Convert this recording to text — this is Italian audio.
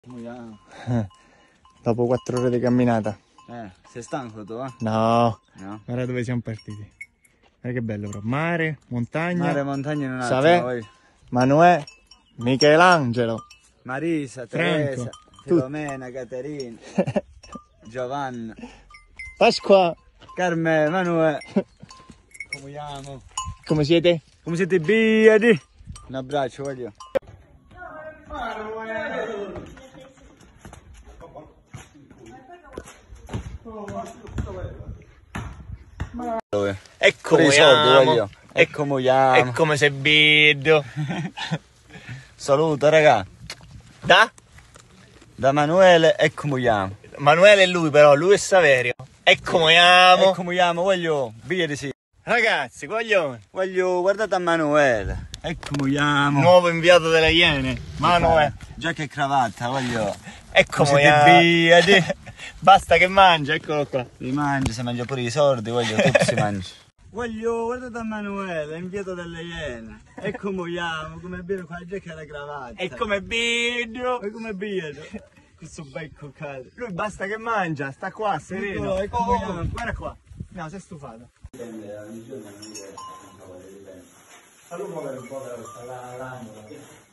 Dopo 4 ore di camminata. Sei stanco tu, eh? No. No. Guarda dove siamo partiti. Guarda che bello però. Mare, montagna. Mare, montagna in un attimo. Savè, Manuè, Michelangelo, Marisa, Franco, Teresa, Filomena, Caterina, Giovanna, Pasqua. Carme, Manuè. Come siamo? Come siete? Come siete biadi? Un abbraccio, voglio. Ecco i soldi, voglio. Ecco moiamo. È come se vedo. Saluto, raga. Da Manuele, ecco moiamo. Manuele è lui però, lui è Saverio. Ecco moiamo. Ecco moiamo, voglio. Biadi sì. Ragazzi, coglioni. Voglio, guardate a Manuele. Ecco moiamo. Nuovo inviato delle Iene. Manuele. Giacca e cravatta, voglio. Ecco Siete moiamo. biadi. Basta che mangia, eccolo qua. Si mangia pure i soldi, voglio, tutto si mangia. Voglio, guardate a Manuele, inviato dalle Iene. Ecco moiamo, come bere qua giacca e la cravatta. È come vedo. E come bere. Questo becco cade. Lui basta che mangia, sta qua, sereno. Ecco moiamo. Guarda qua. No, sei stufato. Fallo muovere un po' l'angolo.